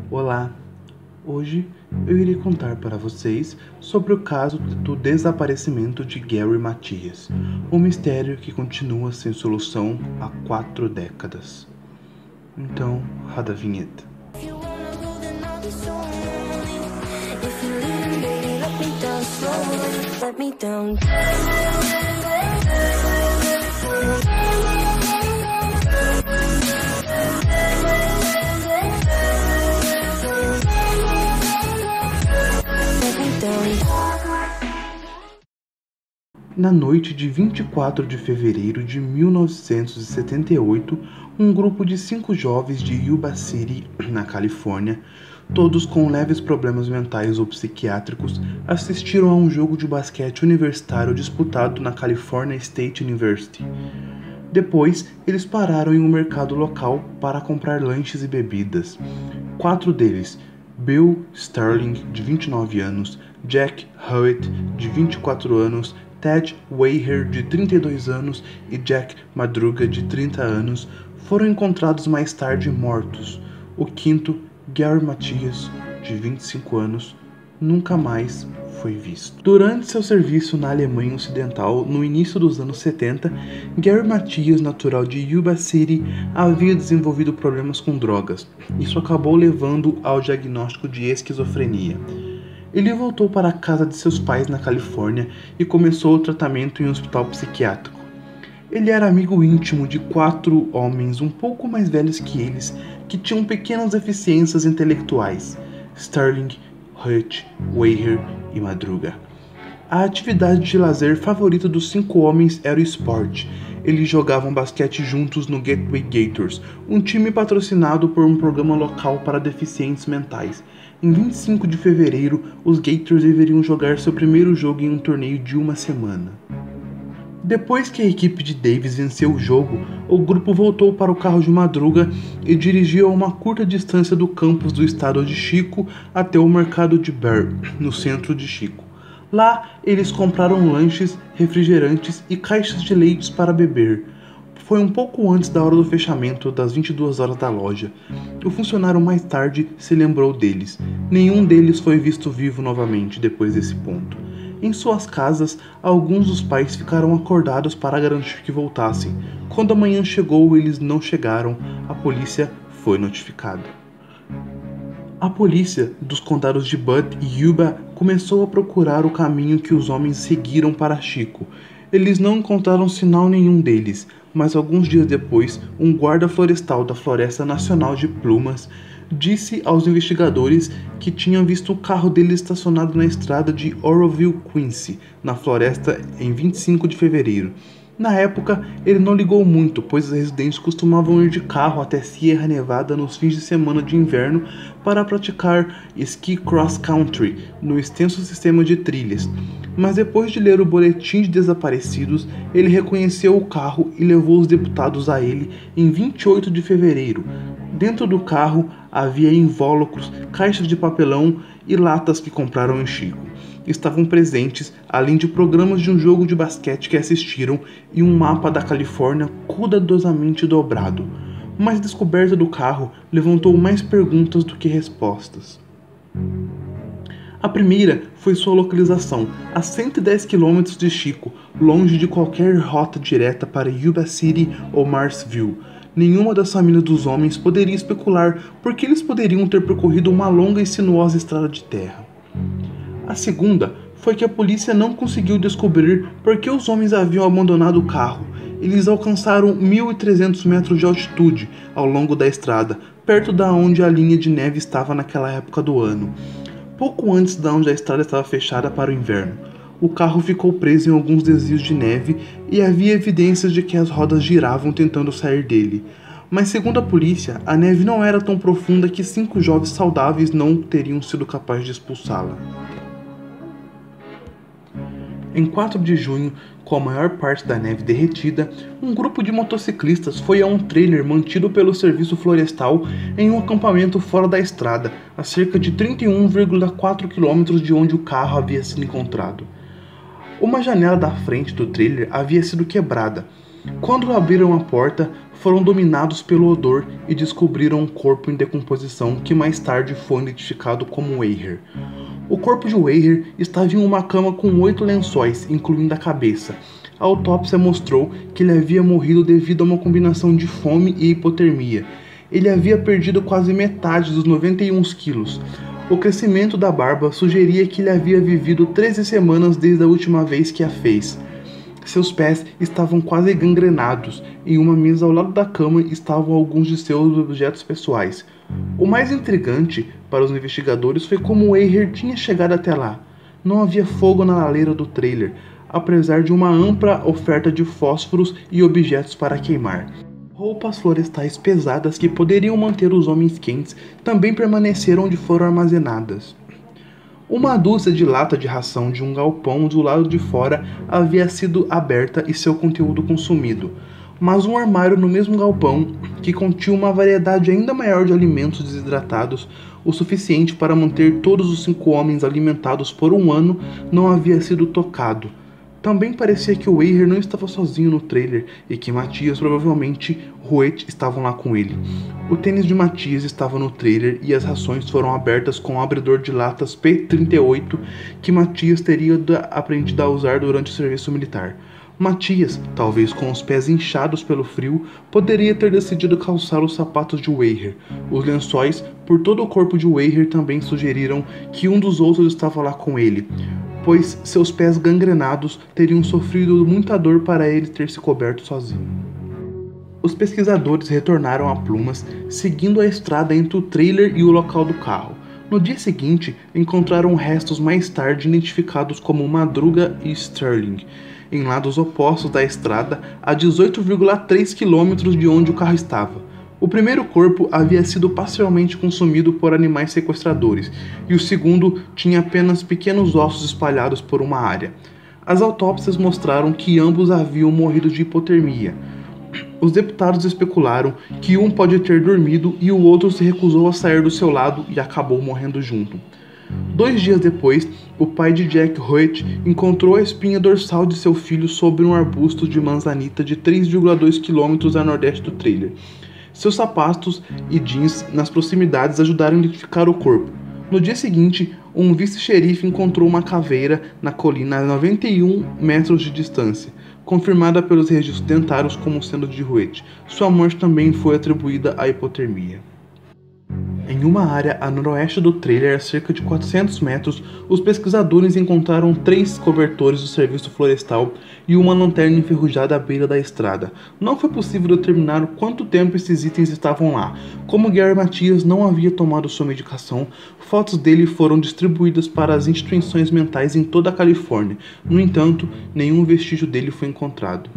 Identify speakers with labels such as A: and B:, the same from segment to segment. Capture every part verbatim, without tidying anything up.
A: Olá! Hoje eu irei contar para vocês sobre o caso do desaparecimento de Gary Matias, um mistério que continua sem solução há quatro décadas. Então, roda a vinheta. Na noite de vinte e quatro de fevereiro de mil novecentos e setenta e oito, um grupo de cinco jovens de Yuba City, na Califórnia, todos com leves problemas mentais ou psiquiátricos, assistiram a um jogo de basquete universitário disputado na California State University. Depois, eles pararam em um mercado local para comprar lanches e bebidas. Quatro deles, Bill Sterling, de vinte e nove anos, Jack Hewitt, de vinte e quatro anos, Ted Weiher, de trinta e dois anos, e Jack Madruga, de trinta anos, foram encontrados mais tarde mortos. O quinto, Gary Matias, de vinte e cinco anos, nunca mais foi visto. Durante seu serviço na Alemanha Ocidental, no início dos anos setenta, Gary Matias, natural de Yuba City, havia desenvolvido problemas com drogas. Isso acabou levando ao diagnóstico de esquizofrenia. Ele voltou para a casa de seus pais na Califórnia e começou o tratamento em um hospital psiquiátrico. Ele era amigo íntimo de quatro homens um pouco mais velhos que eles, que tinham pequenas deficiências intelectuais: Sterling, Hewitt, Weiher e Madruga. A atividade de lazer favorita dos cinco homens era o esporte. Eles jogavam basquete juntos no Gateway Gators, um time patrocinado por um programa local para deficientes mentais. Em vinte e cinco de fevereiro, os Gators deveriam jogar seu primeiro jogo em um torneio de uma semana. Depois que a equipe de Davis venceu o jogo, o grupo voltou para o carro de Madruga e dirigiu a uma curta distância do campus do estado de Chico até o mercado de Bear, no centro de Chico. Lá, eles compraram lanches, refrigerantes e caixas de leites para beber. Foi um pouco antes da hora do fechamento das vinte e duas horas da loja. O funcionário mais tarde se lembrou deles. Nenhum deles foi visto vivo novamente depois desse ponto. Em suas casas, alguns dos pais ficaram acordados para garantir que voltassem. Quando a manhã chegou e eles não chegaram, a polícia foi notificada. A polícia dos condados de Butte e Yuba começou a procurar o caminho que os homens seguiram para Chico. Eles não encontraram sinal nenhum deles, mas alguns dias depois, um guarda florestal da Floresta Nacional de Plumas disse aos investigadores que tinham visto o carro dele estacionado na estrada de Oroville, Quincy, na floresta, em vinte e cinco de fevereiro. Na época, ele não ligou muito, pois os residentes costumavam ir de carro até Sierra Nevada nos fins de semana de inverno para praticar esqui cross-country no extenso sistema de trilhas. Mas depois de ler o boletim de desaparecidos, ele reconheceu o carro e levou os deputados a ele em vinte e oito de fevereiro. Dentro do carro havia invólucros, caixas de papelão e latas que compraram em Chico. Estavam presentes, além de programas de um jogo de basquete que assistiram e um mapa da Califórnia cuidadosamente dobrado. Mas a descoberta do carro levantou mais perguntas do que respostas. A primeira foi sua localização, a cento e dez quilômetros de Chico, longe de qualquer rota direta para Yuba City ou Marsville. Nenhuma das famílias dos homens poderia especular por que eles poderiam ter percorrido uma longa e sinuosa estrada de terra. A segunda foi que a polícia não conseguiu descobrir por que os homens haviam abandonado o carro. Eles alcançaram mil e trezentos metros de altitude ao longo da estrada, perto da onde a linha de neve estava naquela época do ano, pouco antes da onde a estrada estava fechada para o inverno. O carro ficou preso em alguns desvios de neve e havia evidências de que as rodas giravam tentando sair dele. Mas segundo a polícia, a neve não era tão profunda que cinco jovens saudáveis não teriam sido capazes de expulsá-la. Em quatro de junho, com a maior parte da neve derretida, um grupo de motociclistas foi a um trailer mantido pelo Serviço Florestal em um acampamento fora da estrada, a cerca de trinta e um vírgula quatro quilômetros de onde o carro havia sido encontrado. Uma janela da frente do trailer havia sido quebrada. Quando abriram a porta, foram dominados pelo odor e descobriram um corpo em decomposição que mais tarde foi identificado como Weir. O corpo de Weir estava em uma cama com oito lençóis, incluindo a cabeça. A autópsia mostrou que ele havia morrido devido a uma combinação de fome e hipotermia. Ele havia perdido quase metade dos noventa e um quilos. O crescimento da barba sugeria que ele havia vivido treze semanas desde a última vez que a fez. Seus pés estavam quase gangrenados. Em uma mesa ao lado da cama estavam alguns de seus objetos pessoais. O mais intrigante para os investigadores foi como Weir tinha chegado até lá. Não havia fogo na lareira do trailer, apesar de uma ampla oferta de fósforos e objetos para queimar. Roupas florestais pesadas que poderiam manter os homens quentes também permaneceram onde foram armazenadas. Uma dúzia de lata de ração de um galpão do lado de fora havia sido aberta e seu conteúdo consumido, mas um armário no mesmo galpão, que continha uma variedade ainda maior de alimentos desidratados, o suficiente para manter todos os cinco homens alimentados por um ano, não havia sido tocado. Também parecia que o Weir não estava sozinho no trailer e que Matias, provavelmente Rhuet, estavam lá com ele. O tênis de Matias estava no trailer e as rações foram abertas com o abridor de latas P trinta e oito que Matias teria aprendido a usar durante o serviço militar. Matias, talvez com os pés inchados pelo frio, poderia ter decidido calçar os sapatos de Weir. Os lençóis por todo o corpo de Weir também sugeriram que um dos outros estava lá com ele, pois seus pés gangrenados teriam sofrido muita dor para ele ter se coberto sozinho. Os pesquisadores retornaram a Plumas, seguindo a estrada entre o trailer e o local do carro. No dia seguinte, encontraram restos mais tarde identificados como Madruga e Sterling, em lados opostos da estrada, a dezoito vírgula três quilômetros de onde o carro estava. O primeiro corpo havia sido parcialmente consumido por animais sequestradores, e o segundo tinha apenas pequenos ossos espalhados por uma área. As autópsias mostraram que ambos haviam morrido de hipotermia. Os deputados especularam que um pode ter dormido e o outro se recusou a sair do seu lado e acabou morrendo junto. Dois dias depois, o pai de Jack Rhuet encontrou a espinha dorsal de seu filho sobre um arbusto de manzanita de três vírgula dois quilômetros a nordeste do trailer. Seus sapatos e jeans nas proximidades ajudaram a identificar o corpo. No dia seguinte, um vice-xerife encontrou uma caveira na colina a noventa e um metros de distância, confirmada pelos registros dentários como sendo de Rhuet. Sua morte também foi atribuída à hipotermia. Em uma área a noroeste do trailer, a cerca de quatrocentos metros, os pesquisadores encontraram três cobertores do serviço florestal e uma lanterna enferrujada à beira da estrada. Não foi possível determinar quanto tempo esses itens estavam lá. Como Gary Matias não havia tomado sua medicação, fotos dele foram distribuídas para as instituições mentais em toda a Califórnia. No entanto, nenhum vestígio dele foi encontrado.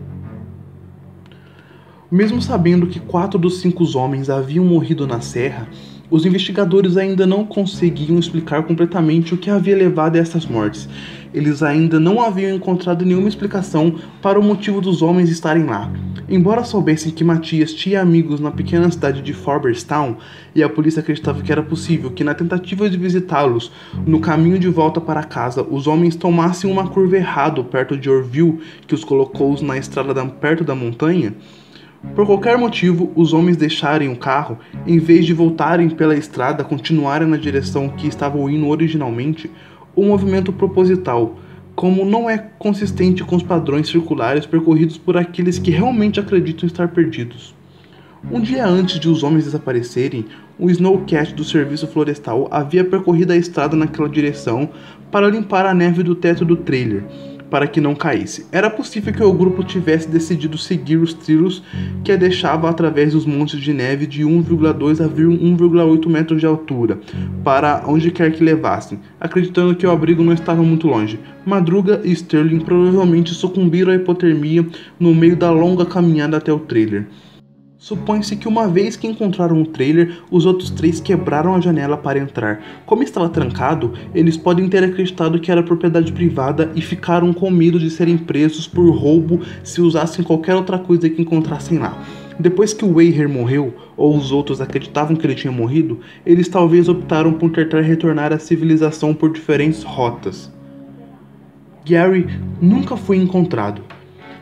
A: Mesmo sabendo que quatro dos cinco homens haviam morrido na serra, os investigadores ainda não conseguiam explicar completamente o que havia levado a essas mortes. Eles ainda não haviam encontrado nenhuma explicação para o motivo dos homens estarem lá. Embora soubessem que Matias tinha amigos na pequena cidade de Forberstown, e a polícia acreditava que era possível que, na tentativa de visitá-los no caminho de volta para casa, os homens tomassem uma curva errada perto de Orville, que os colocou na estrada da, perto da montanha, por qualquer motivo, os homens deixarem o carro, em vez de voltarem pela estrada, continuarem na direção que estavam indo originalmente, um movimento proposital, como não é consistente com os padrões circulares percorridos por aqueles que realmente acreditam estar perdidos. Um dia antes de os homens desaparecerem, um snowcat do serviço florestal havia percorrido a estrada naquela direção para limpar a neve do teto do trailer, para que não caísse. Era possível que o grupo tivesse decidido seguir os trilhos que a deixava através dos montes de neve de um vírgula dois a um vírgula oito metros de altura, para onde quer que levassem, acreditando que o abrigo não estava muito longe. Madruga e Sterling provavelmente sucumbiram à hipotermia no meio da longa caminhada até o trailer. Supõe-se que uma vez que encontraram o trailer, os outros três quebraram a janela para entrar. Como estava trancado, eles podem ter acreditado que era propriedade privada e ficaram com medo de serem presos por roubo se usassem qualquer outra coisa que encontrassem lá. Depois que o Weir morreu, ou os outros acreditavam que ele tinha morrido, eles talvez optaram por tentar retornar à civilização por diferentes rotas. Gary nunca foi encontrado.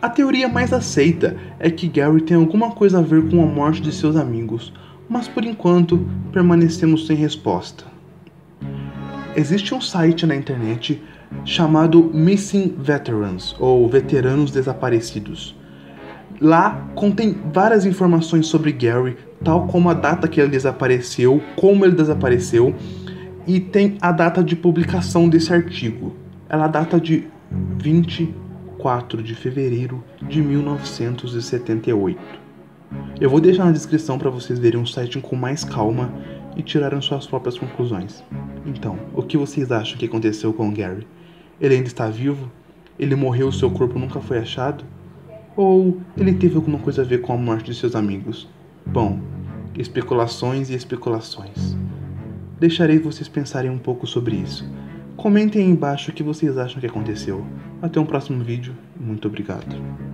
A: A teoria mais aceita é que Gary tem alguma coisa a ver com a morte de seus amigos, mas por enquanto permanecemos sem resposta. Existe um site na internet chamado Missing Veterans, ou Veteranos Desaparecidos. Lá contém várias informações sobre Gary, tal como a data que ele desapareceu, como ele desapareceu, e tem a data de publicação desse artigo. Ela data de vinte e quatro de fevereiro de mil novecentos e setenta e oito. Eu vou deixar na descrição para vocês verem um site com mais calma e tirarem suas próprias conclusões. Então, o que vocês acham que aconteceu com Gary? Ele ainda está vivo? Ele morreu e seu corpo nunca foi achado? Ou ele teve alguma coisa a ver com a morte de seus amigos? Bom, especulações e especulações. Deixarei vocês pensarem um pouco sobre isso. Comentem aí embaixo o que vocês acham que aconteceu. Até um próximo vídeo. Muito obrigado.